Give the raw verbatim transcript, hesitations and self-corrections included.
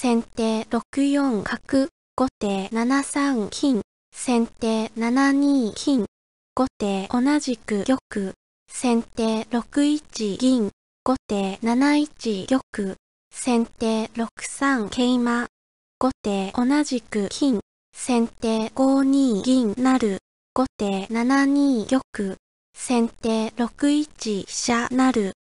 先手ろくよん角、後手ななさん金、先手ななに金、後手同じく玉、先手ろくいち銀、後手なないち玉、先手ろくさん桂馬、後手同じく金、先手ごに銀成、後手ななに玉、先手ろくいち飛車成。